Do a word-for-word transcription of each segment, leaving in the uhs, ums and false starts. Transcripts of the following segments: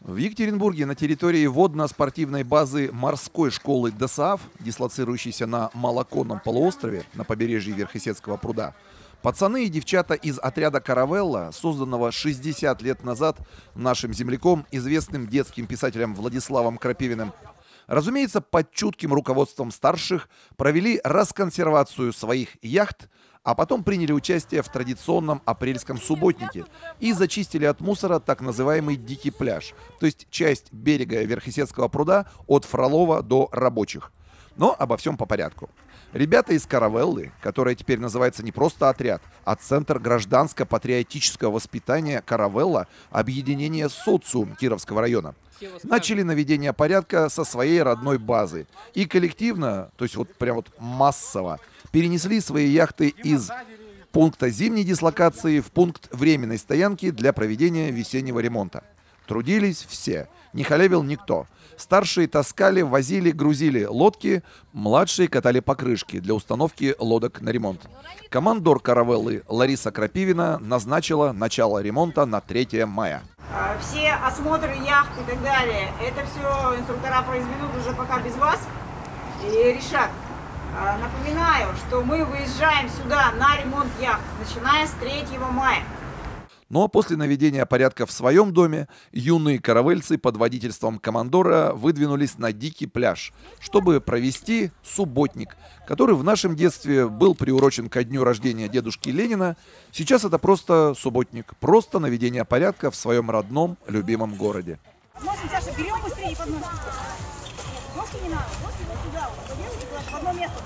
В Екатеринбурге на территории водно-спортивной базы морской школы ДОСААФ, дислоцирующейся на Малоконном полуострове на побережье Верхесецкого пруда, пацаны и девчата из отряда «Каравелла», созданного шестьдесят лет назад нашим земляком, известным детским писателем Владиславом Крапивиным, разумеется, под чутким руководством старших, провели расконсервацию своих яхт, а потом приняли участие в традиционном апрельском субботнике и зачистили от мусора так называемый «Дикий пляж», то есть часть берега Верхесецкого пруда от Фролова до Рабочих. Но обо всем по порядку. Ребята из «Каравеллы», которая теперь называется не просто отряд, а Центр гражданско-патриотического воспитания «Каравелла», объединение «Социум» Кировского района, начали наведение порядка со своей родной базы. И коллективно, то есть вот прям вот массово, перенесли свои яхты из пункта зимней дислокации в пункт временной стоянки для проведения весеннего ремонта. Трудились все, не халявил никто. Старшие таскали, возили, грузили лодки, младшие катали покрышки для установки лодок на ремонт. Командор «Каравеллы» Лариса Крапивина назначила начало ремонта на третье мая. Все осмотры яхт и так далее, это все инструктора произведут уже пока без вас и решат. Напоминаю, что мы выезжаем сюда на ремонт яхт, начиная с третьего мая. Ну а после наведения порядка в своем доме, юные каравельцы под водительством командора выдвинулись на Дикий пляж, чтобы провести субботник, который в нашем детстве был приурочен ко дню рождения дедушки Ленина. Сейчас это просто субботник, просто наведение порядка в своем родном, любимом городе. Подносим, Саша, берем быстрее и подносим. Ножки не надо, ножки вот сюда, вот, в одно место.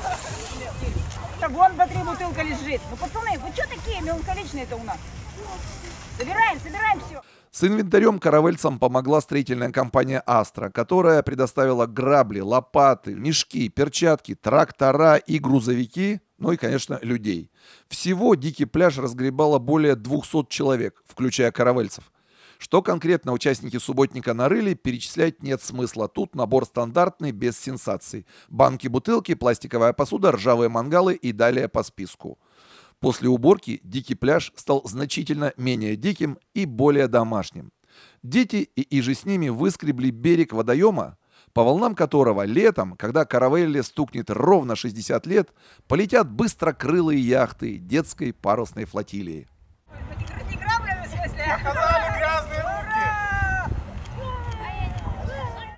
Так, вон по три бутылка лежит. Ну, пацаны, вы что такие меланхоличные-то у нас? Собираем, собираем все. С инвентарем каравельцам помогла строительная компания «Астра», которая предоставила грабли, лопаты, мешки, перчатки, трактора и грузовики, ну и, конечно, людей. Всего Дикий пляж разгребало более двухсот человек, включая каравельцев. Что конкретно участники субботника нарыли, перечислять нет смысла. Тут набор стандартный, без сенсаций. Банки, бутылки, пластиковая посуда, ржавые мангалы и далее по списку. После уборки Дикий пляж стал значительно менее диким и более домашним. Дети и иже с ними выскребли берег водоема, по волнам которого летом, когда «Каравелле» стукнет ровно шестьдесят лет, полетят быстрокрылые яхты детской парусной флотилии. Не граблями, в смысле?